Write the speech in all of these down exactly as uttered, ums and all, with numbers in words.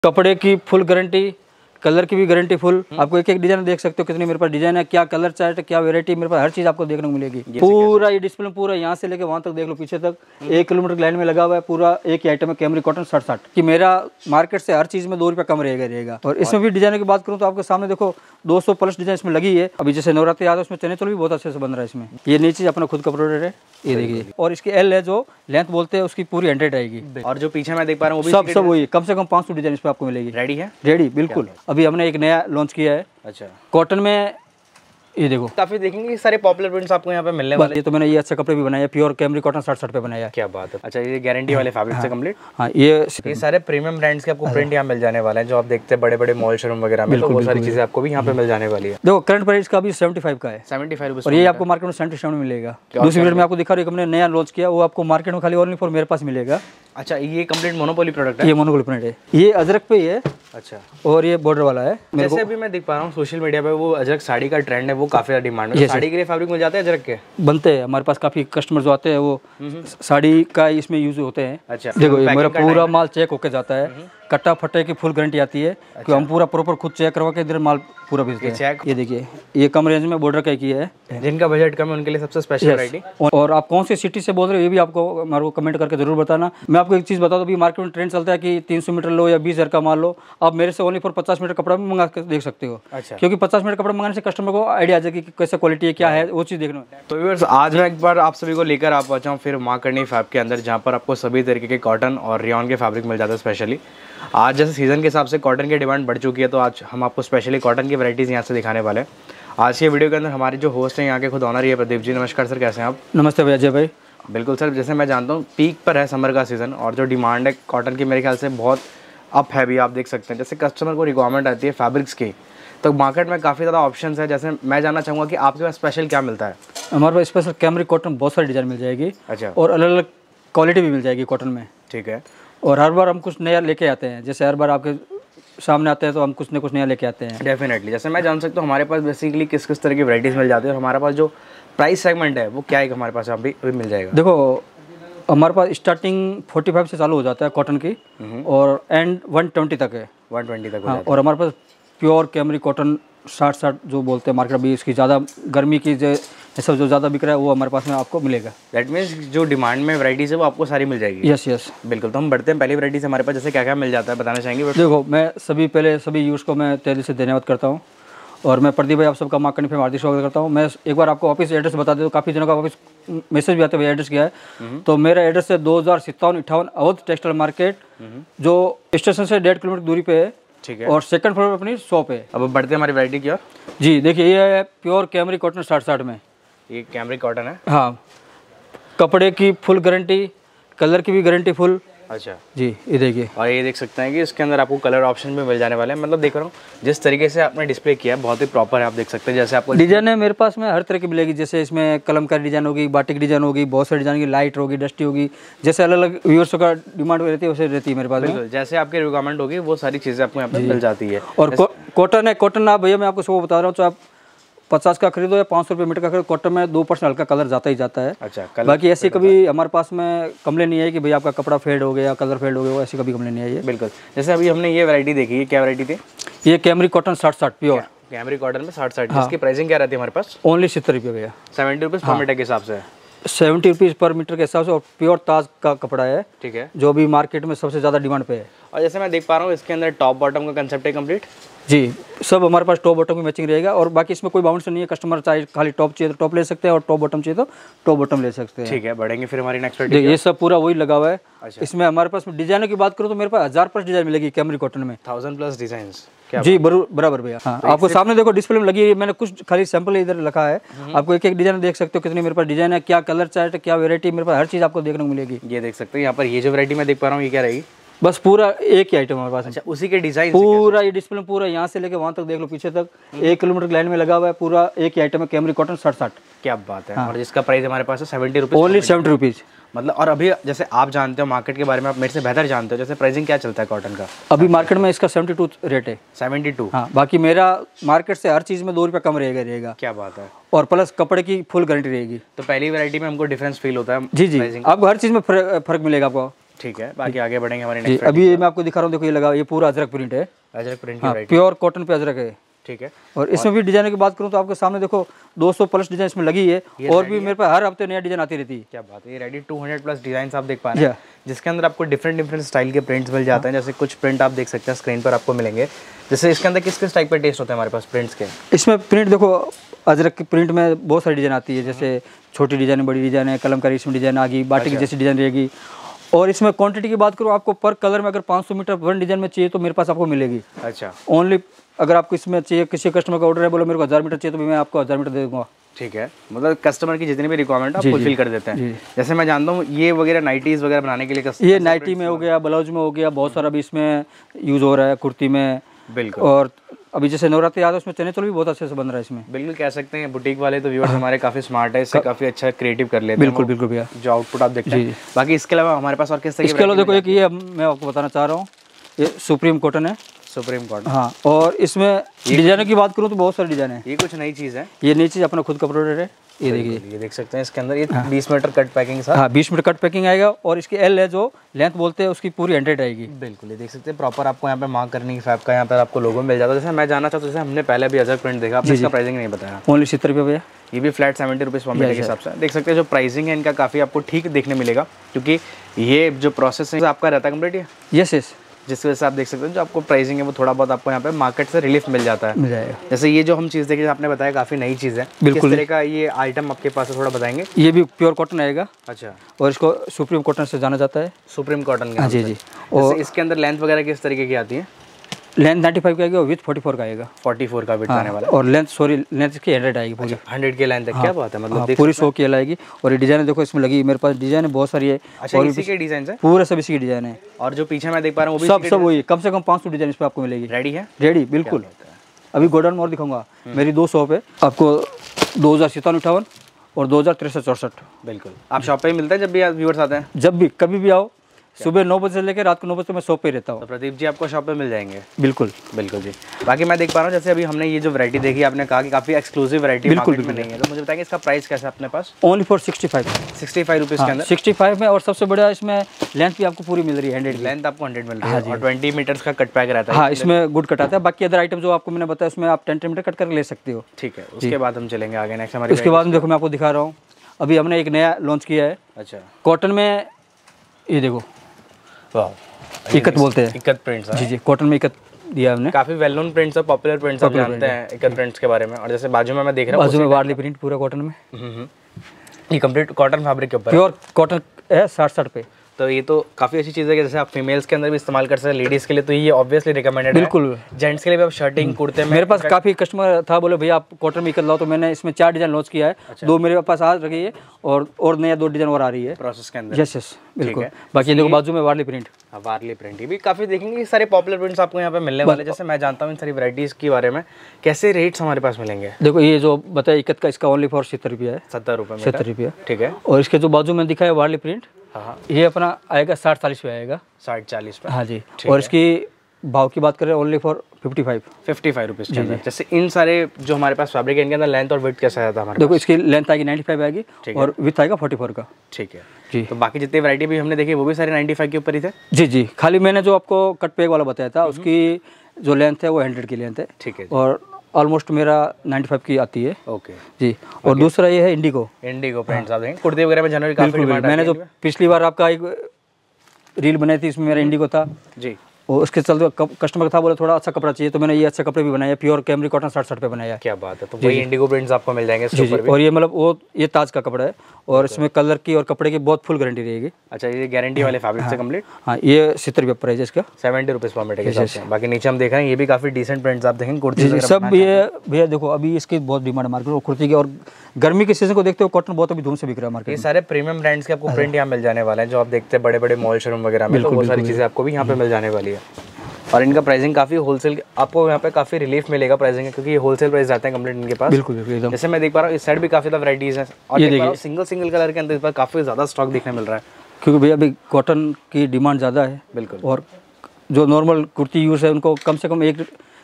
कपड़े की full guarantee, colour की भी गारंटी फुल। आपको एक एक डिजाइन देख सकते हो कितनी मेरे पास डिजाइन है, क्या कलर चार्ट, क्या वैरायटी, मेरे पास हर चीज आपको देखने को मिलेगी। पूरा ये डिस्प्ले पूरा यहाँ से लेके वहाँ तक देख लो, पीछे तक एक किलोमीटर की लाइन में लगा हुआ है। पूरा एक ही आइटम है, कैमरी कॉटन साठ साठ की। मेरा मार्केट से हर चीज में दो रुपया कम रहेगा रहेगा। और इसमें भी डिजाइन की बात करूँ तो आपके सामने देखो दो सौ प्लस डिजाइन इसमें लगी है। अभी जैसे नवरात्रि आ रहा है उसमें चने चोल भी बहुत अच्छे से बन रहा है इसमें। ये नई चीज अपना खुद का प्रोडक्ट है, ये देखिए। और इसकी एल है जो लेंथ बोलते हैं उसकी पूरी हंड्रेड आएगी। और जो पीछे मैं देख पा रहा हूँ सब सब वही, कम से कम पाँच सौ डिजाइन इस पे आपको मिलेगी। रेडी है? रेडी बिल्कुल। अभी हमने एक नया लॉन्च किया है। अच्छा, कॉटन में ये देखो काफी देखेंगे सारे पॉपुलर प्रिंट्स आपको यहाँ पे मिलने वाले। ये तो मैंने ये अच्छे कपड़े भी बनाए, प्योर कैमरी कॉटन साठ साठ पे बनाया है। क्या बात है। अच्छा, ये गारंटी वाले फैब्रिक से कंप्लीट। हाँ, ये ये सारे प्रीमियम ब्रांड्स के आपको प्रिंट यहाँ मिल जाने वाले हैं, जो आप देखते हैं बड़े बड़े मॉल शोरूम वगैरह में, तो वो सारी चीजें आपको भी यहाँ पे मिल जाने वाली है। देखो करंट प्राइस का भी सेवेंटी फाइव का है, सेवेंटी फाइव रुपीज, और ये आपको मार्केट में सेवेंटी सेवन में मिलेगा। दूसरी वीडियो में आपको दिखा रही है, हमने नया लॉन्च किया, वो आपको मार्केट में खाली ओनली फॉर मेरे पास मिलेगा। अच्छा, ये कंप्लीट मोनोपोली प्रोडक्ट है? ये मोनोपोली प्रिंट है, ये अजरक पे ही है। अच्छा, और ये बॉर्डर वाला है। जैसे अभी मैं देख पा रहा हूँ सोशल मीडिया पे वो अजरक साड़ी का ट्रेंड है, वो काफी ज्यादा डिमांड है। साड़ी के लिए फैब्रिक मिल जाते हैं अजरक के? बनते हैं हमारे पास, काफी कस्टमर जो आते हैं वो साड़ी का इसमें यूज होते हैं। अच्छा, देखो ये मेरा पूरा माल चेक होके जाता है, कट्टा फटे की फुल गारंटी आती है। अच्छा। कि हम पूरा प्रॉपर खुद चेक करवा के इधर माल पूरा भेजते हैं। ये देखिए, ये कम रेंज में बॉर्डर का की है। जिनका बजट कम है उनके लिए सबसे स्पेशल वैरायटी। और आप कौन सी सिटी से बोल रहे हो ये भी आपको हमारे को कमेंट करके जरूर बताना। मैं आपको एक चीज़ बता दूं, अभी मार्केट में ट्रेंड चलता है कि तीन सौ मीटर लो या बीस हज़ार का माल लो, आप मेरे से ओनली फॉर पचास मीटर कपड़ा भी मंगा कर देख सकते हो। अच्छा, क्योंकि पचास मीटर कपड़ा मंगाने से कस्टमर को आइडिया आ जाएगी कि कैसे क्वालिटी है, क्या है, वो चीज़ देखना। तो व्यूअर्स, आज मैं एक बार आप सभी को लेकर आ पहुंचा हूँ फिर माँ करनी फैब के अंदर, जहाँ पर आपको सभी तरीके के कॉटन और रेयॉन के फैब्रिक मिल जाता है। स्पेशली आज जैसे सीजन के हिसाब से कॉटन की डिमांड बढ़ चुकी है, तो आज हम आपको स्पेशली कॉटन की वैरायटीज़ यहाँ से दिखाने वाले हैं। आज के वीडियो के अंदर हमारे जो होस्ट हैं यहाँ के खुद ऑनर ही है प्रदीप जी। नमस्कार सर, कैसे हैं आप? नमस्ते भैया। जय भाई। बिल्कुल सर, जैसे मैं जानता हूँ पीक पर है समर का सीज़न, और जो डिमांड है कॉटन की मेरे ख्याल से बहुत अप है भी, आप देख सकते हैं। जैसे कस्टमर को रिक्वायरमेंट आती है फैब्रिक्स की, तो मार्केट में काफ़ी ज़्यादा ऑप्शंस है। जैसे मैं जानना चाहूँगा कि आपके पास स्पेशल क्या मिलता है? हमारे पास स्पेशल कैमरी कॉटन बहुत सारी डिज़ाइन मिल जाएगी। अच्छा, और अलग अलग क्वालिटी भी मिल जाएगी कॉटन में। ठीक है। और हर बार हम कुछ नया लेके आते हैं, जैसे हर बार आपके सामने आते हैं तो हम कुछ न कुछ नया लेके आते हैं। डेफिनेटली। जैसे मैं जान सकता हूँ हमारे पास बेसिकली किस किस तरह की वैराइटीज़ मिल जाती है, और हमारे पास जो प्राइस सेगमेंट है वो क्या है हमारे पास अभी अभी मिल जाएगा? देखो हमारे पास स्टार्टिंग पैंतालीस से चालू हो जाता है कॉटन की, और एंड एक सौ बीस तक है। एक सौ बीस तक हो हाँ, जाता है। और हमारे पास प्योर कैमरी कॉटन साठ साठ जो बोलते हैं मार्केट, अभी इसकी ज़्यादा गर्मी की जो ये सब जो ज़्यादा बिक रहा है वो हमारे पास में आपको मिलेगा। दैट मीन्स जो डिमांड में वैराइटीज़ है वो आपको सारी मिल जाएगी? यस यस बिल्कुल। तो हम बढ़ते हैं पहली वैराइटी से, हमारे पास जैसे क्या क्या मिल जाता है बताना चाहेंगे? देखो मैं सभी पहले सभी यूज़ को मैं तेजी से धन्यवाद करता हूँ, और मैं प्रदीप भाई आप सबका माँ करनी पे हार्दिक स्वागत करता हूँ। मैं एक बार आपको ऑफिस एड्रेस बता देता हूँ, काफ़ी जनों का ऑफिस मैसेज भी आते हैं एड्रेस क्या है। तो मेरा एड्रेस है दो हज़ार सत्तावन अट्ठावन अवध टेक्सटाइल मार्केट, जो स्टेशन से डेढ़ किलोमीटर दूरी पे है। ठीक है। और सेकंड फ्लोर पे अपनी शॉप है। अब बढ़ते हैं हमारी वैरायटी की ओर। जी देखिए, ये है प्योर कैमरी कॉटन साठ साठ में। ये कैमरी कॉटन है? हाँ, कपड़े की फुल गारंटी, कलर की भी गारंटी फुल। अच्छा जी, ये देखिए। और ये देख सकते हैं कि इसके अंदर आपको कलर ऑप्शन भी मिल जाने वाले हैं। मतलब देख रहा हूँ जिस तरीके से आपने डिस्प्ले किया है बहुत ही प्रॉपर है, आप देख सकते हैं। जैसे आपको डिजाइन है मेरे पास में हर तरह की मिलेगी, जैसे इसमें कलमकारी डिजाइन होगी, बाटिक डिजाइन होगी, बहुत सारी डिजाइन की, लाइट होगी, डस्टी होगी, जैसे अलग अलग व्यूअर्स का डिमांड रहती है वैसे रहती है मेरे पास। बिल्कुल, जैसे आपकी रिक्वायरमेंट होगी वो सारी चीज़ें आपको यहाँ पे मिल जाती है। और कॉटन है, कॉटन आप भैया मैं आपको सब बता रहा हूँ, तो आप पचास का खरीदो या पाँच सौ रुपये मीटर का खरीदो, कॉटन में दो परसेंट हल्का कलर जाता ही जाता है। अच्छा, बाकी ऐसी कभी हमारे पास में कंप्लेन नहीं है कि भाई आपका कपड़ा फेड हो गया, कलर फेड हो गया, ऐसी कभी कंप्लेन नहीं आई है। बिल्कुल। जैसे अभी हमने ये वैरायटी देखी है, क्या वैरायटी थी? ये कैमरी कॉटन साठ साठ प्योर कैमरी कॉटन में साठ साठ, जिसकी प्राइसिंग क्या रहती है हमारे पास? ओनली सत्तर रुपये भैया। सेवेंटी रुपीज़ पर मीटर के हिसाब से? सेवेंटी रुपीज़ पर मीटर के हिसाब से, और प्योर ताज का कपड़ा है। ठीक है। जो भी मार्केट में सबसे ज़्यादा डिमांड पे है। और जैसे मैं देख पा रहा हूँ इसके अंदर टॉप बॉटम का कंसेप्ट है कंप्लीट? जी, सब हमारे पास टॉप बॉटम की मैचिंग रहेगा, और बाकी इसमें कोई बाउंड नहीं है। कस्टमर चाहे खाली टॉप चाहिए तो टॉप ले सकते हैं, और टॉप बॉटम चाहिए तो टॉप बॉटम ले सकते हैं। ठीक है, बढ़ेंगे फिर हमारी नेक्स्ट देखिए ये सब पूरा वही लगा हुआ है। अच्छा। इसमें हमारे पास डिजाइनों की बात करूँ तो मेरे पास हजार प्लस डिजाइन मिलेगी कैमरी कॉटन में। Thousand plus design? जी बराबर भैया। हाँ, आपको सामने देखो डिस्प्ले में लगी है, मैंने कुछ खाली सैंपल इधर रखा है। आपको एक एक डिजाइन देख सकते हो कितनी मेरे पास डिजाइन है, क्या कलर चार्ट, क्या वैरायटी, मेरे पास हर चीज आपको देखने को मिलेगी। ये देख सकते हैं यहाँ पर, ये जो वैरायटी मैं देख पा रहा हूँ ये क्या रहेगी? बस पूरा एक ही आइटम हमारे पास। अच्छा, उसी के डिजाइन पूरा ये डिस्प्ले में पूरा यहाँ से लेके वहाँ तक देख लो, पीछे तक एक किलोमीटर की लाइन में लगा हुआ है। पूरा एक ही आइटम है, कैमरी कॉटन साठ साठ। क्या बात है। हाँ। और जिसका प्राइस हमारे पास है seventy rupees? Only seventy rupees. मतलब, और अभी जैसे आप जानते हो मार्केट के बारे में, आप मेरे से बेहतर जानते हो, जैसे प्राइसिंग क्या चलता है कॉटन का? अभी मार्केट में इसका सेवेंटी टू रेट है। Seventy two? हाँ, बाकी मेरा मार्केट से हर चीज़ में दो रुपये कम रहेगा रहेगा। क्या बात है। और प्लस कपड़े की फुल गारंटी रहेगी। तो पहली वैरायटी में हमको डिफरेंस फील होता है? जी जी, आपको हर चीज़ में फर्क मिलेगा आपको। ठीक है, बाकी आगे बढ़ेंगे हमारे जी। नेक्स्ट। अभी मैं आपको दिखा रहा हूँ, देखो ये लगा, ये पूरा अजरक प्रिंट है, अजरक प्रिंट की हाँ, वैरायटी। प्योर कॉटन पे अजरक है। ठीक है, और इसमें भी डिजाइन की बात करूँ तो आपके सामने देखो दो सौ प्लस डिजाइन इसमें लगी है, और भी मेरे पास हर हफ्ते नया डिजाइन आती रहती है। क्या बात है, ये ready two hundred plus design आप देख पा रहे हैं, जिसके अंदर आपको डिफरेंट डिफरेंट स्टाइल के प्रिंट्स मिल जाते हैं। जैसे कुछ प्रिंट आप देख सकते हैं स्क्रीन पर आपको मिलेंगे। जैसे इसके अंदर किस किस टाइप के टेस्ट होते हैं हमारे पास प्रिंट्स के? इसमें प्रिंट देखो, अजरक की प्रिंट में बहुत सारी डिजाइन आती है, जैसे छोटी डिजाइन, बड़ी डिजाइन है, कलमकारी इसमें डिजाइन आ गई, बाटी की जैसी डिजाइन रहेगी। और इसमें क्वांटिटी की बात करूँ, आपको पर कलर में अगर पाँच सौ मीटर वन डिजाइन में चाहिए तो मेरे पास आपको मिलेगी। अच्छा, ओनली अगर आपको इसमें चाहिए, किसी कस्टमर का ऑर्डर है, बोलो मेरे को हज़ार मीटर चाहिए, तो भी मैं आपको हज़ार मीटर दे दूंगा। ठीक है, मतलब कस्टमर की जितनी भी रिक्वायरमेंट आप फुलफिल कर देते हैं। जैसे मैं जानता हूँ ये वगैरह नाइटीज वगैरह बनाने के लिए, ये नाइटी में हो गया, ब्लाउज में हो गया, बहुत सारा अभी इसमें यूज़ हो रहा है, कुर्ती में। बिल्कुल। और अभी जैसे नवरात्रि आता है, उसमें चने चोल भी बहुत अच्छे से बन रहा है इसमें। बिल्कुल कह सकते हैं बुटीक वाले तो व्यूअर्स हमारे काफी स्मार्ट है, इससे काफी अच्छा क्रिएटिव कर लेते हैं। बिल्कुल बिल्कुल भैया, जो आउटपुट आप देखते हैं। बाकी इसके अलावा हमारे पास और किस तरह? इसके अलावा देखो एक ये मैं आपको बताना चाह रहा हूँ, ये सुप्रीम कॉटन है। सुप्रीम कॉटन, हाँ। और इसमें डिजाइनों की बात करूँ तो बहुत सारी डिजाइन है। ये कुछ नई चीज़ है, ये नई चीज़ अपना खुद का प्रोडक्ट है। ये देखिए, ये देख सकते हैं इसके अंदर ये बीस मीटर कट पैकिंग साथ। हाँ, बीस मीटर कट पैकिंग आएगा, और इसकी एल है जो लेंथ बोलते हैं उसकी पूरी हंड्रेड आएगी। बिल्कुल, ये देख सकते हैं प्रॉपर आपको यहाँ पे मार्क करने की फैब का यहाँ पर आपको लोगो मिल जाता है। जैसे मैं जानना चाहता हूँ, जैसे हमने पहले भी अजरक प्रिंट देखा, आपने इसका प्राइसिंग नहीं बताया। ओनली सत्तर रुपये भैया, ये भी flat seventy rupees per metre के हिसाब से देख सकते हैं। जो प्राइसिंग है इनका काफ़ी आपको ठीक देखने मिलेगा, क्योंकि ये जो प्रोसेस है आपका रहता है कम्प्लीट है। यस यस, जिस वजह से आप देख सकते हैं जो आपको प्राइसिंग है वो थोड़ा बहुत आपको यहाँ पे मार्केट से रिलीफ मिल जाता है, मिल जाएगा। जैसे ये जो हम चीज़ देखी आपने बताया काफ़ी नई चीज़ है। बिल्कुल। किस तरह का ये आइटम आपके पास है, थोड़ा बताएंगे? ये भी प्योर कॉटन आएगा। अच्छा, और इसको सुप्रीम कॉटन से जाना जाता है। सुप्रीम कॉटन का? हाँ जी जी। और इसके अंदर लेंथ वगैरह किस तरीके की आती है? लेंथ नाइन्टी फाइव का आएगा और विथ फोर्टी फोर का आएगा। फोर्टी फोर का विड्थ आने वाला, और लेंथ सॉरी लेंथ इसकी हंड्रेड आएगी पूरी। हंड्रेड की लेंथ है, क्या बात है, मतलब पूरी सौ की आएगी। और ये डिजाइन देखो इसमें लगी, मेरे पास डिजाइन बहुत सारी है। अच्छा, इसी के डिजाइन है? पूरे सब इसी की डिजाइन है। और जो पीछे मैं देख पा रहा हूँ वो भी सब सब वही, कम से कम पाँच सौ डिजाइन इस पर आपको मिलेगी। रेडी है? रेडी, बिल्कुल। अभी गोडाउन में और दिखाऊंगा, मेरी दो शॉप है आपको, दो हज़ार सत्तावन अठावन और दो हज़ार तिरसठ चौसठ। बिल्कुल, आप शॉप पे ही मिलते हैं जब भी व्यूअर्स आते हैं? जब भी कभी भी आओ, सुबह नौ बजे से लेकर रात को नौ बजे तक मैं शॉप पे ही रहता हूँ। तो प्रदीप जी आपको शॉप पे मिल जाएंगे? बिल्कुल बिल्कुल जी। बाकी मैं देख पा रहा हूँ, जैसे अभी हमने ये जो वैरायटी देखी, आपने कहा कि काफ़ी एक्सक्लूसिव वैरायटी बिल्कुल मार्केट में नहीं है, तो मुझे बताएंगे इसका प्राइस कैसा है अपने पास? Only for sixty five sixty five rupees के अंदर? सिक्सटी फाइव में, और सबसे बड़ा इसमें लेंथ भी आपको पूरी मिल रही है, हंड्रेड लेंथ आपको हंड्रेड मिल रही है, और ट्वेंटी मीटर्स का कट पैक रहता है। हाँ, इसमें गुड कट आता है। बाकी अदर आइटम जो आपको मैंने बताया उसमें आप टेन मीटर कट करके ले सकते हो। ठीक है, उसके बाद हम चलेंगे आगे नेक्स्ट हमारे। उसके बाद देखो मैं आपको दिखा रहा हूँ, अभी हमने एक नया लॉन्च किया है। अच्छा, कॉटन में, ये देखो, वाह, इकत बोलते हैं। Ikat prints? जी जी, कॉटन में इकत दिया हमने। काफी वेल नोन प्रिंट्स और पॉपुलर प्रिंट्स आप जानते हैं इकत प्रिंट्स के बारे में। और जैसे बाजू में मैं देख रहा हूँ, बाजू में वार्ली प्रिंट पूरा कॉटन में, ये कंप्लीट कॉटन फैब्रिक के ऊपर, प्योर कॉटन है, साठ साठ पे। तो ये तो काफ़ी अच्छी चीज़ है कि जैसे आप फीमेल्स के अंदर भी इस्तेमाल कर सकते हैं, लेडीज़ के लिए तो ये ऑब्वियसली रिकमेंडेड है। बिल्कुल। जेंट्स के लिए भी आप शर्टिंग कुर्ते में, मेरे पास काफ़ी कस्टमर था, बोले भैया आप कॉटन में इकत लाओ, तो मैंने इसमें चार डिजाइन लॉन्च किया है। दो मेरे पास आ रही है, और और नया दो डिजाइन और आ रही है प्रोसेस के अंदर। यस यस, बिल्कुल। बाकी देखो बाजू में वार्ली प्रिंट, हाँ, वार्ली प्रिंट, ये भी काफ़ी देखेंगे, ये सारे पॉपुलर प्रिंट्स आपको यहाँ पे मिलने वाले। जैसे मैं जानता हूँ इन सारी वैराइटीज़ के बारे में, कैसे रेट्स हमारे पास मिलेंगे? देखो ये जो बताया इकत का, इसका ओनली फॉर सत्तर रुपया है। सत्तर रुपये में? सत्तर रुपया, ठीक है। और इसके जो बाजू में दिखा है वार्ली प्रिंट, हाँ, ये अपना आएगा साठ चालीस पे आएगा। साठ चालीस पे? हाँ जी। और इसकी भाव की बात करें only for fifty five fifty five rupees के अंदर। जैसे इन सारे जो हमारे पास फैब्रिक है, इनके अंदर लेंथ और विड्थ कैसा आता है हमारे? देखो इसकी लेंथ आएगी नाइन्टी फाइव आएगी, और विथ आएगा फोर्टी फोर का। ठीक है जी। तो बाकी जितनी वैरायटी भी हमने देखी वो भी सारे नाइन्टी फाइव के ऊपर ही थे? जी जी, खाली मैंने जो आपको कट पैक वाला बताया था, उसकी जो लेंथ है वो हंड्रेड की लेंथ है। ठीक है। और ऑलमोस्ट मेरा नाइन्टी फाइव की आती है। ओके जी। और दूसरा ये है इंडिगो। इंडिगो प्रिंट्स आप देखें, कुर्ते वगैरह में जनरली काफी डिमांड। मैंने जो पिछली बार आपका एक रील बनाई थी, इसमें मेरा इंडिगो था जी, और उसके चलते कस्टमर था, बोले थोड़ा अच्छा कपड़ा चाहिए, तो मैंने ये अच्छा कपड़े भी बनाया, प्योर कैमरी कॉटन साठ साठ पे बनाया। क्या बात है, तो वही इंडिगो प्रिंट्स आपको मिल जाएंगे इसके ऊपर भी। और ये मतलब वो ये ताज का कपड़ा है, और इसमें कलर की और कपड़े की बहुत फुल गारंटी रहेगी। अच्छा, ये गारंटी वाले फैब्रिक से कंप्लीट? हाँ, ये सत्तर रुपये प्राइस है इसका, सेवेंटी रुपीज़ पर मीटर के हिसाब से। बाकी नीचे हम देख रहे हैं ये भी काफ़ी डिसेंट प्रिंट्स आप देखेंगे, कुर्ती जी, सब ये भैया देखो अभी इसकी बहुत डिमांड है मार्केट, और कुर्ती की, और गर्मी के सीजन को देखते हो कॉटन बहुत अभी धूम से बिक रहा है मार्केट। ये सारे प्रीमियम ब्रांड्स के आपको प्रिंट यहाँ मिल जाने वाले हैं, जो आप देखते हैं बड़े बड़े मॉल शोरूम वगैरह में, तो वो सारी चीज़ें आपको भी यहाँ पे मिल जाने वाली है। और इनका प्राइसिंग काफ़ी होलसेल, आपको यहाँ पे काफ़ी रिलीफ मिलेगा प्राइसिंग है, क्योंकि ये होलसेल प्राइस जाते हैं कंप्लीट इनके पास। बिल्कुल बिल्कुल एकदम। जैसे मैं देख पा रहा हूँ इस साइड भी काफ़ी ज़्यादा वैराइटीज़ हैं, और देख पा रहा हूँ सिंगल सिंगल कलर के अंदर इस बार काफ़ी ज़्यादा स्टॉक देखने मिल रहा है, क्योंकि भैया अभी कॉटन की डिमांड ज़्यादा है। बिल्कुल। और जो नॉर्मल कुर्ती यूज़ है उनको कम से कम एक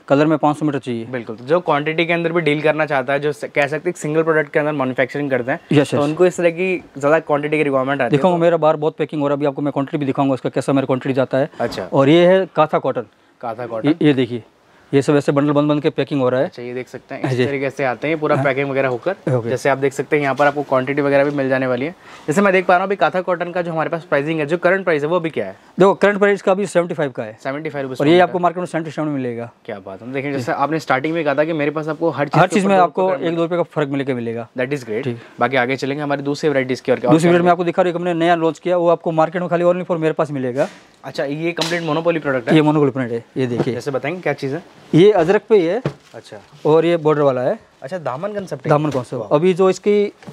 कलर में पाँच सौ मीटर चाहिए। बिल्कुल, तो जो क्वांटिटी के अंदर भी डील करना चाहता है, जो कह सकते हैं सिंगल प्रोडक्ट के अंदर मैन्युफैक्चरिंग करते हैं, यस तो उनको इस तरह की ज़्यादा क्वांटिटी की रिक्वायरमेंट आती है। दिखाऊंगा, मेरा बाहर बहुत पैकिंग हो रहा है, अभी आपको मैं क्वांटिटी भी दिखाऊंगा उसका कैसा मेरा क्वांटिटी जाता है। अच्छा, और ये है काथा कॉटन, काथा कॉटन, ये, ये देखिए ये सब ऐसे बंडल बंद बंद के पैकिंग हो रहा है। अच्छा, ये देख सकते हैं इस तरीके से आते हैं पूरा पैकिंग वगैरह होकर। जैसे आप देख सकते हैं यहाँ पर आपको क्वांटिटी वगैरह भी मिल जाने वाली है। जैसे मैं देख पा रहा हूँ अभी काथा कॉटन का जो हमारे पास प्राइसिंग है, जो करंट प्राइस है वो भी क्या है? देखो करंट प्राइस का अभी सेवेंटी फाइव का है, सेवेंटी फाइव और ये आपको मार्केट में सेवेंटी सेवन मिलेगा। क्या बात है, देखिए जैसे आपने स्टार्टिंग में कहा था कि मेरे पास आपको हर हर चीज़ में आपको एक दो रुपये का फर्क मिलेगा मिलेगा दैट इज ग्रेट। बाकी आगे चलेंगे हमारी दूसरी वैराइटीज की। और दूसरी वीडियो में आपको दिखा रही हूँ, हमने नया लॉन्च किया, वो आपको मार्केट में खाली ओनली फॉर मेरे पास मिलेगा। अच्छा, ये कंप्लीट मोनोपोली प्रोडक्ट है? ये मोनोपोली प्रिंट है, ये देखिए। जैसे बताएंगे क्या चीज़ है? ये अजरक पे ही है। अच्छा, और ये बॉर्डर वाला है। अच्छा, दामन कंसेप्ट, दामन कॉन्सेप्ट। अभी जो इसकी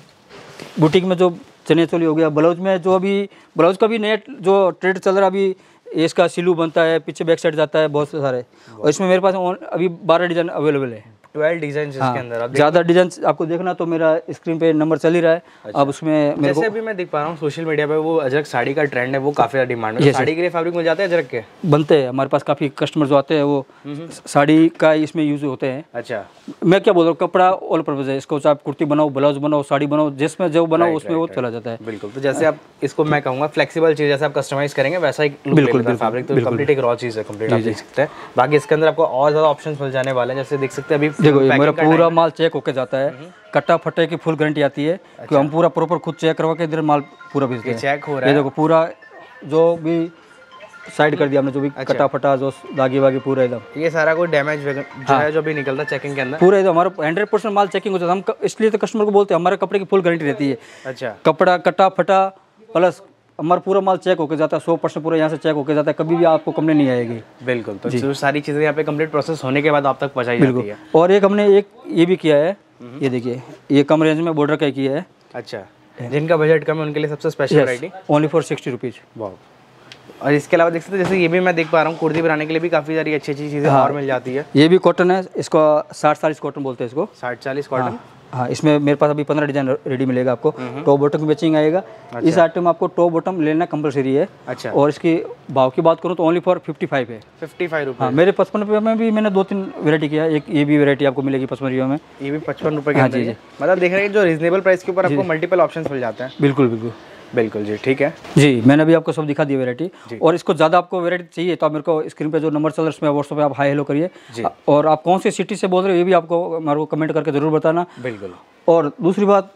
बुटीक में जो चने चोली हो गया, ब्लाउज में जो अभी ब्लाउज का भी नया जो ट्रेड चल रहा है अभी, इसका सिलू बनता है, पीछे बैक साइड जाता है, बहुत सारे। और इसमें मेरे पास अभी बारह डिजाइन अवेलेबल है, ट्वेल्व डिजाइन इसके अंदर। आप ज़्यादा डिजाइन आपको देखना तो मेरा स्क्रीन पे नंबर चल ही रहा है। अच्छा। अब उसमें मेरे जैसे अभी मैं देख पा रहा हूँ सोशल मीडिया पे वो अजरक साड़ी का ट्रेंड है, वो काफी ज्यादा डिमांड है। साड़ी के लिए फैब्रिक मिल जाते हैं अजरक के? बनते हैं हमारे पास, काफ़ी कस्टमर जो आते हैं वो साड़ी का इसमें यूज होते हैं। अच्छा, मैं क्या बोल रहा हूँ, कपड़ा ऑल पर्पज है, इसको चाहे आप कुर्ती बनाओ, ब्लाउज बनाओ, साड़ी बनाओ, जिसमें जो बनाओ उसमें वो चला जाता है। बिल्कुल, तो जैसे आप इसको मैं कहूँगा फ्लेक्सिबल चीज, जैसे आप कस्टमाइज करेंगे वैसा ही बिल्कुल फैब्रिक, तो कंप्लीट एक रॉ चीज है, कंप्लीट आप देख सकते हैं। बाकी इसके अंदर आपको और ज्यादा ऑप्शंस मिल जाने वाले हैं। जैसे देख सकते हैं अभी देखो ये मेरा पूरा माल चेक होके जाता है, कट्टा फटे की फुल गारंटी आती है कि हम पूरा प्रॉपर खुद चेक करवा के इधर माल पूरा भेजते हैं। चेक हो रहा ये है, देखो पूरा जो भी साइड कर दिया हमने, जो भी कट्टा फटा जो दागी वागी पूरा एकदम, ये सारा कोई डैमेज जो है जो भी निकलता है चेकिंग के अंदर पूरा एकदम हमारा हंड्रेड परसेंट माल चेकिंग हो जाता है। हम इसलिए तो कस्टमर को बोलते हैं हमारे कपड़े की फुल गारंटी रहती है। अच्छा, कपड़ा कट्टा फटा प्लस हमारा पूरा माल चेक होके जाता है, सौ परसेंट पूरा यहाँ से चेक होके जाता है, कभी भी आपको कंप्लेन नहीं आएगी। बिल्कुल, तो जो सारी चीजें यहाँ पे कंप्लीट प्रोसेस होने के बाद आप तक पहुँचाई जाती है। और एक हमने एक ये भी किया है, ये देखिए ये कम रेंज में बॉर्डर का किया है। अच्छा, जिनका बजट कम है उनके लिए सबसे special variety, only for sixty rupees. वाह। और इसके अलावा देख सकते हैं जैसे ये भी मैं देख पा रहा हूँ, कुर्ती बनाने के लिए भी काफ़ी सारी अच्छी अच्छी चीज़ें और मिल जाती है। ये भी कॉटन है, इसको साठ चालीस कॉटन बोलते हैं इसको, साठ चालीस कॉटन। हाँ, इसमें मेरे पास अभी पंद्रह डिजाइन रेडी मिलेगा आपको। टॉप बॉटम की मैचिंग आएगा। इस आइटम में आपको टॉप बॉटम लेना कंपलसरी है। अच्छा, और इसकी भाव की बात करूँ तो ओनली फॉर फिफ्टी फाइव है। फिफ्टी फाइव रुपये? हाँ, मेरे पचपन रुपये में भी मैंने दो तीन वेरायटी किया है। एक ये भी वेरायटी आपको मिलेगी पचपन रुपये में। ये भी पचपन रुपये के अंदर है? मतलब देख रहे हैं जो रीजनेबल प्राइस के ऊपर आपको मल्टीपल ऑप्शंस मिल जाते हैं। बिल्कुल बिल्कुल बिल्कुल जी, ठीक है जी। मैंने अभी आपको सब दिखा दी वैरायटी, और इसको ज़्यादा आपको वैरायटी चाहिए तो आप मेरे को स्क्रीन पे जो नंबर चल रहा है उसमें व्हाट्सएप पे आप हाई हेलो करिए। और आप कौन सी सिटी से बोल रहे हो ये भी आपको हमारे को कमेंट करके ज़रूर बताना। बिल्कुल। और दूसरी बात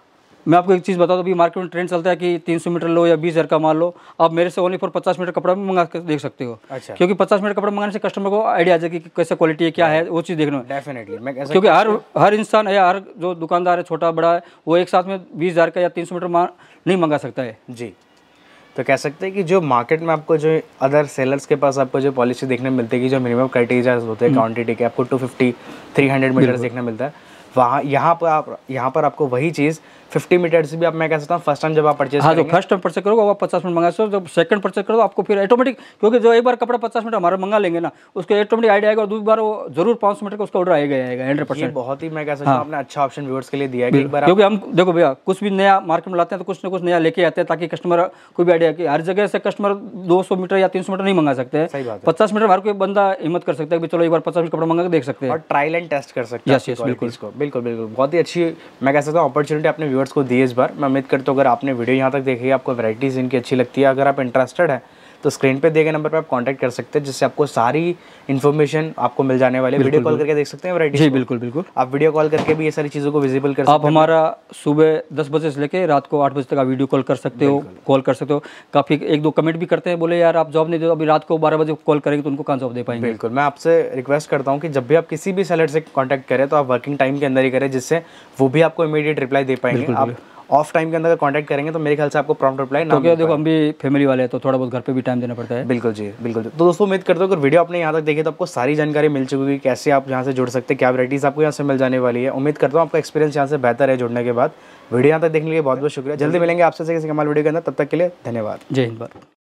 मैं आपको एक चीज़ बता दूं, अभी मार्केट में ट्रेंड चलता है कि तीन सौ मीटर लो या बीस हज़ार का माल लो, आप मेरे से ओनली फॉर पचास मीटर कपड़ा भी मंगा कर देख सकते हो। अच्छा। क्योंकि पचास मीटर कपड़ा मंगाने से कस्टमर को आइडिया आ जाएगी कि कैसे क्वालिटी है, क्या है, वो चीज़ देखना है। डेफिनेटली मैं ऐसा क्योंकि हर हर इंसान या हर जो दुकानदार है, छोटा बड़ा है, वो एक साथ में बीस हज़ार का या तीन सौ मीटर माल नहीं मंगा सकता है जी। तो कह सकते हैं कि जो मार्केट में आपको जो अदर सेलर्स के पास आपको जो पॉलिसी देखने मिलती है कि जो मिनिमम क्राइटेरिया होते हैं क्वांटिटी के, आपको two fifty three hundred metres देखने मिलता है, वहाँ यहाँ पर आप यहाँ पर आपको वही चीज़ फिफ्टी मीटर से भी आप मैं कह सकता हूँ फर्स्ट टाइम जब आप परचेज हाँ, जो फर्स्ट टाइम परचेज करोगे आप पचास मिनट मंगा सकते हो। जब सेकंड परचेज करो आपको फिर ऑटोमेटिक, क्योंकि जो एक बार कपड़ा पचास मिनट हमारा मंगा लेंगे ना, उसको ऑटोमेटिक आइडिया आएगा और दूसरी बार वो जरूर पाँच सौ मीटर का उसका ऑर्डर आएगा आएगा हंड्रेड परसेंट। बहुत ही मैं कह सकता हूँ आपने अच्छा ऑप्शन व्यूअर्स के लिए दिया है कि एक बार क्योंकि हम देखो भैया कुछ भी नया मार्केट में लाते हैं तो कुछ ना कुछ नया लेके आते हैं, ताकि कस्टमर को भी आइडिया कि हर जगह से कस्टमर दो सौ मीटर या तीन सौ मीटर नहीं मंगा सकते हैं। पचास मीटर हर कोई बंदा हिम्मत कर सकता है कि चलो एक बार पचास मीटर कपड़ा मंगा के देख सकते हैं और ट्रायल एंड टेस्ट कर सकते हैं। बिल्कुल बिल्कुल बिल्कुल बहुत ही अच्छी मैं कह सकता हूँ अपॉर्चुनिटी अपने व्यूअर्स को दी इस बार। मैं उम्मीद करता हूँ अगर आपने वीडियो यहाँ तक देखी, आपको वैराइटीज़ इनकी अच्छी लगती है, अगर आप इंटरेस्टेड है तो स्क्रीन पे दिए गए नंबर पे आप कांटेक्ट कर सकते हैं, जिससे आपको सारी इन्फॉर्मेशन आपको मिल जाने वाली है। वीडियो कॉल करके देख सकते हैं वैराइटी। जी बिल्कुल बिल्कुल, आप वीडियो कॉल करके भी ये सारी चीज़ों को विजिबल कर सकते हैं। आप हमारा सुबह दस बजे से लेकर रात को आठ बजे तक आप वीडियो कॉल कर सकते हो, कॉल कर सकते हो। काफ़ी एक दो कमेंट भी करते हैं, बोले यार आप जॉब नहीं दो, अभी रात को बारह बजे कॉल करेंगे तो उनको कहाँ जॉब दे पाएंगे। बिल्कुल, मैं आपसे रिक्वेस्ट करता हूँ कि जब भी आप किसी भी सेलर से कॉन्टैक्ट करें तो आप वर्किंग टाइम के अंदर ही करें, जिससे वो भी आपको इमीडिएट रिप्लाई दे पाएंगे। आप ऑफ टाइम के अंदर कांटेक्ट करेंगे तो मेरे ख्याल से आपको प्रॉम्प्ट रिप्लाई ना। तो क्या देखो हम भी फैमिली वाले हैं तो थोड़ा बहुत घर पे भी टाइम देना पड़ता है। बिल्कुल जी बिल्कुल। तो दोस्तों उम्मीद करते हो अगर वीडियो आपने यहाँ तक देखी तो आपको सारी जानकारी मिल चुकी है, कैसे आप यहाँ से जुड़ सकते हैं, क्या वैराइटीज़ आपको यहाँ से मिल जाने वाली है। उम्मीद करता हूँ आपका एक्सपीरियंस यहाँ से बेहतर है जुड़ने के बाद। वीडियो यहाँ तक देखने के लिए बहुत बहुत शुक्रिया। जल्दी मिलेंगे आपसे किसी कमाल वीडियो के अंदर, तब तक के लिए धन्यवाद। जय हिंद।